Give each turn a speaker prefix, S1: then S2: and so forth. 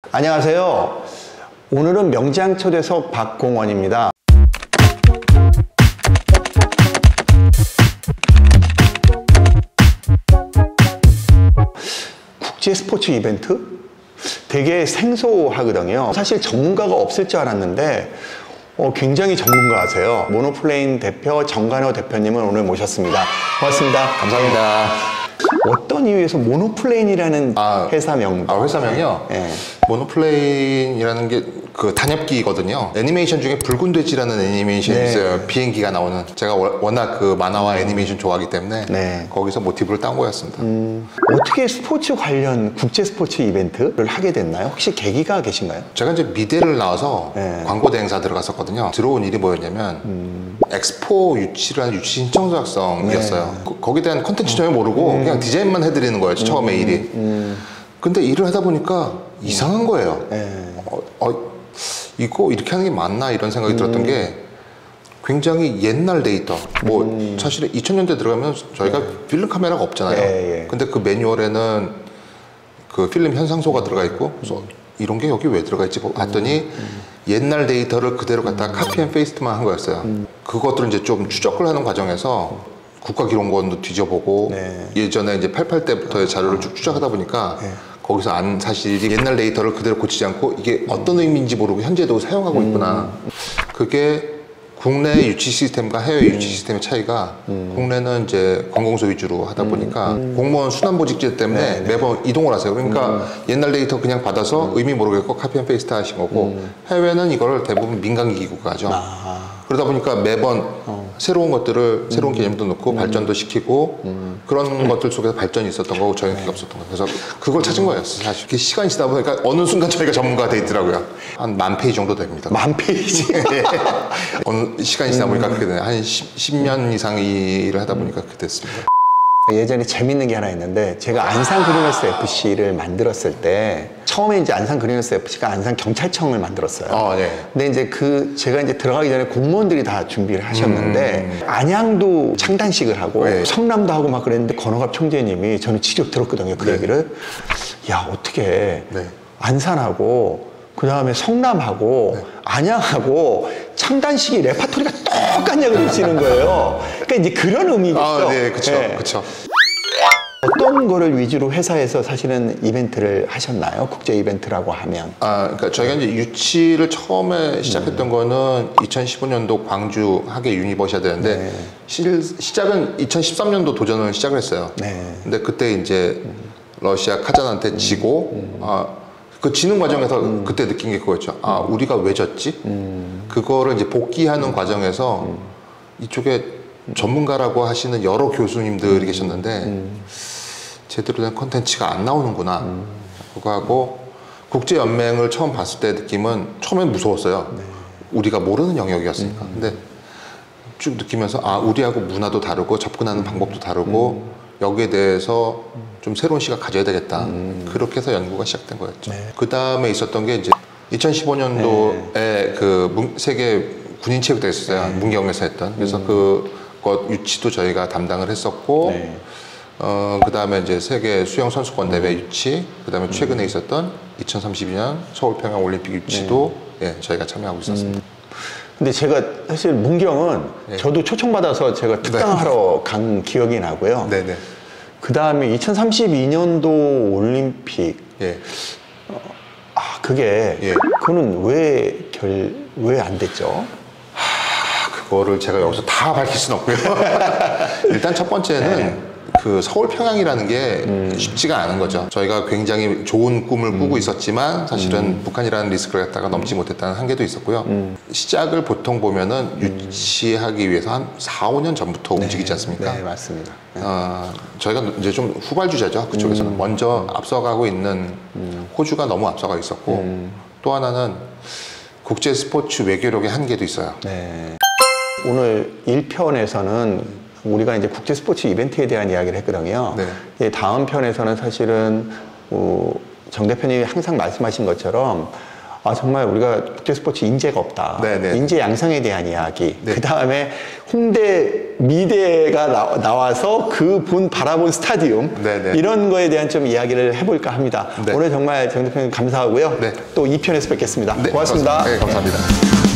S1: 안녕하세요. 오늘은 명지항 초대석 박공원입니다. 국제 스포츠 이벤트? 되게 생소하거든요. 사실 전문가가 없을 줄 알았는데 굉장히 전문가세요. 모노플레인 대표 정관호 대표님을 오늘 모셨습니다. 고맙습니다.
S2: 감사합니다.
S1: 어떤 이유에서 모노플레인이라는 회사명?
S2: 회사명이요?
S1: 네.
S2: 모노플레인이라는 게 그 단엽기거든요. 애니메이션 중에 붉은 돼지라는 애니메이션이
S1: 네.
S2: 있어요. 비행기가 나오는. 제가 워낙 그 만화와 애니메이션 좋아하기 때문에
S1: 네.
S2: 거기서 모티브를 딴 거였습니다.
S1: 어떻게 스포츠 관련 국제 스포츠 이벤트를 하게 됐나요? 혹시 계기가 계신가요?
S2: 제가 이제 미대를 나와서
S1: 네.
S2: 광고 대행사 들어갔었거든요. 들어온 일이 뭐였냐면 엑스포 유치를 한 유치 신청서 작성이었어요.
S1: 네.
S2: 거기에 대한 콘텐츠 전혀 모르고 그냥 디자인만 해드리는 거였죠. 처음에 일이. 근데 일을 하다 보니까 이상한 거예요.
S1: 네.
S2: 이거 이렇게 하는 게 맞나 이런 생각이 들었던 게 굉장히 옛날 데이터. 뭐 사실은 2000년대 들어가면 저희가 필름 카메라가 없잖아요.
S1: 예.
S2: 근데 그 매뉴얼에는 그 필름 현상소가 들어가 있고 그래서 이런 게 여기 왜 들어가 있지 봤더니 옛날 데이터를 그대로 갖다가 카피 앤 페이스트만 한 거였어요. 그것들을 이제 좀 추적을 하는 과정에서 국가기록원도 뒤져보고
S1: 네.
S2: 예전에 이제 88 때부터의 자료를 쭉 추적하다 보니까 거기서 안 사실이 옛날 데이터를 그대로 고치지 않고 이게 어떤 의미인지 모르고 현재도 사용하고 있구나. 그게 국내 유치 시스템과 해외 유치 시스템의 차이가 국내는 이제 관공서 위주로 하다 보니까 공무원 순환보직제 때문에 매번 이동을 하세요. 그러니까 옛날 데이터 그냥 받아서 의미 모르겠고 카피 앤 페이스트 하신 거고 해외는 이거를 대부분 민간 기구가 하죠. 그러다 보니까 매번 새로운 것들을 새로운 개념도 넣고 발전도 시키고 그런 것들 속에서 발전이 있었던 거고 저희는 없었던 거예요. 그래서 그걸 찾은 거예요. 사실 이렇게 시간이 지나다 보니까 어느 순간 저희가 전문가가 돼 있더라고요. 한 10,000페이지 정도 됩니다.
S1: 10,000페이지?
S2: 어느 시간이 지나다 보니까 그렇게 되네요. 한 10년 이상 일을 하다 보니까 그렇게 됐습니다.
S1: 예전에 재밌는 게 하나 있는데 제가 안산 그리너스 FC를 만들었을 때 처음에 이제 안산 그리너스 FC가 안산 경찰청을 만들었어요.
S2: 네.
S1: 근데 이제 제가 이제 들어가기 전에 공무원들이 다 준비를 하셨는데 안양도 창단식을 하고 성남도 하고 막 그랬는데 권호갑 총재님이 저는 직접 들었거든요. 그 얘기를. 야, 어떻게 안산하고 그 다음에 성남하고 안양하고 창단식이 레파토리가 똑같냐고 그러시는 거예요. 그러니까 이제 그런 의미겠죠.
S2: 네, 그렇죠.
S1: 어떤 거를 위주로 회사에서 사실은 이벤트를 하셨나요? 국제 이벤트라고 하면.
S2: 그러니까 저희가 이제 유치를 처음에 시작했던 거는 2015년도 광주 하계 유니버시아드였는데 시작은 2013년도 도전을 시작을 했어요. 근데 그때 이제 러시아 카잔한테 지고 그 지는 과정에서 그때 느낀 게 그거였죠. 우리가 왜 졌지? 그거를 이제 복귀하는 과정에서 이쪽에 전문가라고 하시는 여러 교수님들이 계셨는데 제대로 된 콘텐츠가 안 나오는구나. 그거 하고 국제연맹을 처음 봤을 때 느낌은 처음엔 무서웠어요. 우리가 모르는 영역이었으니까. 근데 쭉 느끼면서 우리하고 문화도 다르고 접근하는 방법도 다르고 여기에 대해서 좀 새로운 시각 가져야 되겠다. 그렇게 해서 연구가 시작된 거였죠. 그 다음에 있었던 게 이제 2015년도에 그 세계 군인 체육대회 있었어요. 문경에서 했던. 그래서 그것 유치도 저희가 담당을 했었고, 그 다음에 이제 세계 수영 선수권 대회 유치, 그 다음에 최근에 있었던 2032년 서울 평양 올림픽 유치도 저희가 참여하고 있었습니다.
S1: 근데 제가 사실 문경은 저도 초청받아서 제가 특강하러 간 기억이 나고요. 그 다음에 2032년도 올림픽. 그거는 왜 안 됐죠?
S2: 그거를 제가 여기서 다 밝힐 수는 없고요. 일단 첫 번째는 그 서울 평양이라는 게 쉽지가 않은 거죠. 저희가 굉장히 좋은 꿈을 꾸고 있었지만 사실은 북한이라는 리스크를 갖다가 넘지 못했다는 한계도 있었고요. 시작을 보통 보면은 유치하기 위해서 한 4, 5년 전부터 움직이지 않습니까?
S1: 네, 맞습니다.
S2: 저희가 이제 좀 후발주자죠. 그쪽에서는 먼저 앞서가고 있는 호주가 너무 앞서가 있었고 또 하나는 국제 스포츠 외교력의 한계도 있어요.
S1: 오늘 1편에서는 우리가 이제 국제 스포츠 이벤트에 대한 이야기를 했거든요. 다음 편에서는 사실은 정 대표님이 항상 말씀하신 것처럼 정말 우리가 국제 스포츠 인재가 없다.
S2: 네네.
S1: 인재 양성에 대한 이야기.
S2: 네.
S1: 그 다음에 홍대 미대가 나와서 그 바라본 스타디움.
S2: 네네.
S1: 이런 거에 대한 좀 이야기를 해볼까 합니다.
S2: 네.
S1: 오늘 정말 정 대표님 감사하고요.
S2: 네.
S1: 또 2편에서 뵙겠습니다.
S2: 네,
S1: 고맙습니다.
S2: 감사합니다. 네, 감사합니다.